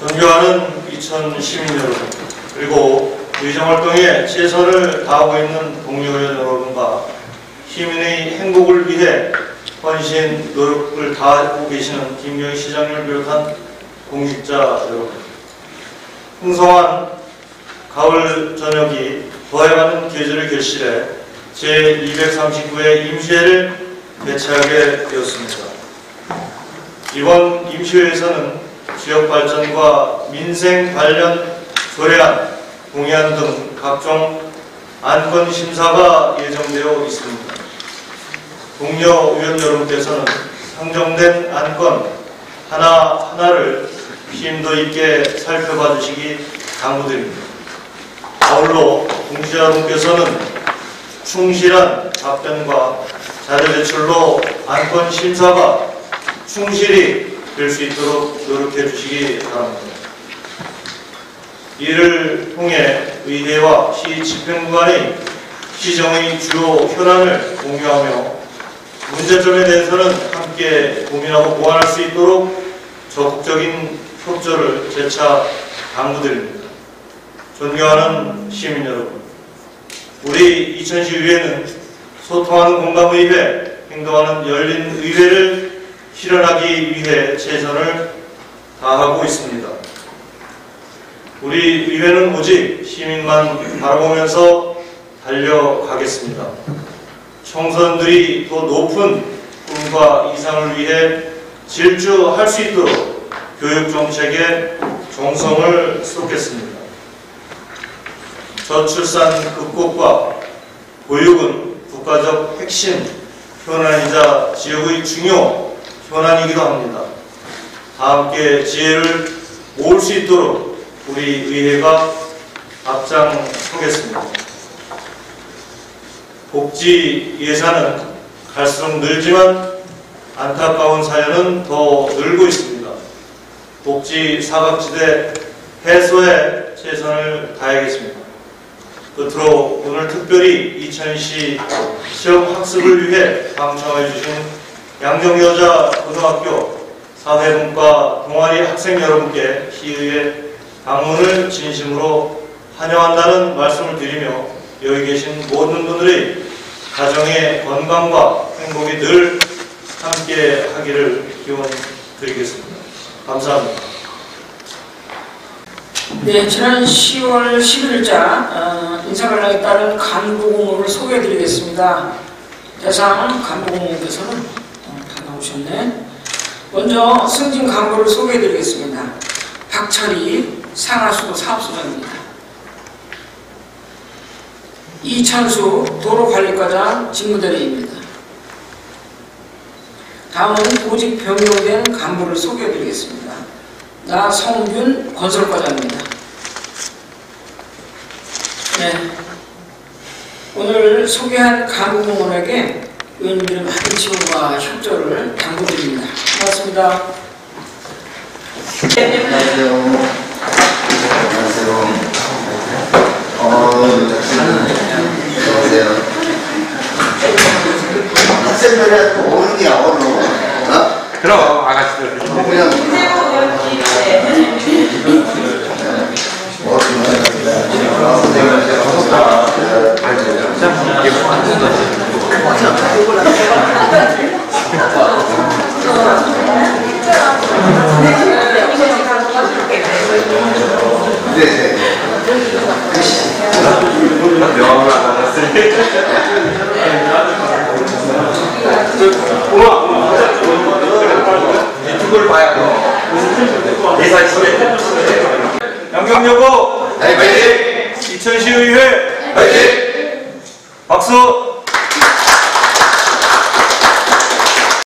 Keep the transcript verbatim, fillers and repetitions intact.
존경하는 이천 시민 여러분, 그리고 의정활동에 최선을 다하고 있는 동료 여러분과 시민의 행복을 위해 헌신 노력을 다하고 계시는 김경희 시장님을 비롯한 공직자 여러분, 풍성한 가을 저녁이 더해가는 계절의 결실에 제이백삼십구 회 임시회를 개최하게 되었습니다. 이번 임시회에서는 지역 발전과 민생 관련 조례안, 공약 등 각종 안건 심사가 예정되어 있습니다. 동료 의원 여러분께서는 상정된 안건 하나하나를 심도 있게 살펴봐 주시기 당부드립니다. 아울러 공직자 여러분께서는 충실한 답변과 자료 제출로 안건 심사가 충실히 될 수 있도록 노력해 주시기 바랍니다. 이를 통해 의회와 시 집행부 간의 시정의 주요 현안을 공유하며 문제점에 대해서는 함께 고민하고 보완할 수 있도록 적극적인 협조를 재차 당부드립니다. 존경하는 시민 여러분, 우리 이천시 의회는 소통하는 공감의회, 행동하는 열린 의회를 실현하기 위해 최선을 다하고 있습니다. 우리 의회는 오직 시민만 바라보면서 달려가겠습니다. 청소년들이 더 높은 꿈과 이상을 위해 질주할 수 있도록 교육정책에 정성을 쏟겠습니다. 저출산 극복과 보육은 국가적 핵심 현안이자 지역의 중요 현안이기도 합니다. 다 함께 지혜를 모을 수 있도록 우리 의회가 앞장서겠습니다. 복지 예산은 갈수록 늘지만 안타까운 사연은 더 늘고 있습니다. 복지 사각지대 해소에 최선을 다하겠습니다. 끝으로 오늘 특별히 이천시 시험학습을 위해 방청해 주신 양정여자고등학교 사회문과 동아리 학생 여러분께 시의회 방문을 진심으로 환영한다는 말씀을 드리며 여기 계신 모든 분들의 가정의 건강과 행복이 늘 함께 하기를 기원 드리겠습니다. 감사합니다. 네, 지난 시월 십일자 어, 인사관락에 따른 간부공모를 소개해드리겠습니다. 대상 간부공모께서는 어, 다 나오셨네. 먼저 승진 간부를 소개해드리겠습니다. 박철희 상하수 사업소장입니다. 이찬수 도로관리과장 직무대리입니다. 다음은 보직 변경된 간부를 소개해드리겠습니다. 나성균 건설과장입니다. 네, 오늘 소개한 간부공무원에게 의원님들의 많은 지원과 협조를 당부드립니다. 고맙습니다. 안녕하세요. 안녕하세요. 어, 안녕하세요. 학생들이 어른이야, 어른. 어? 그럼 아가씨들. 그냥. 네. 명함을 안 받았으니. 우와, 우와. 이걸 봐야 돼. 예산 시대. 양경여고 화이팅! 이천시 의회 화이팅! 박수.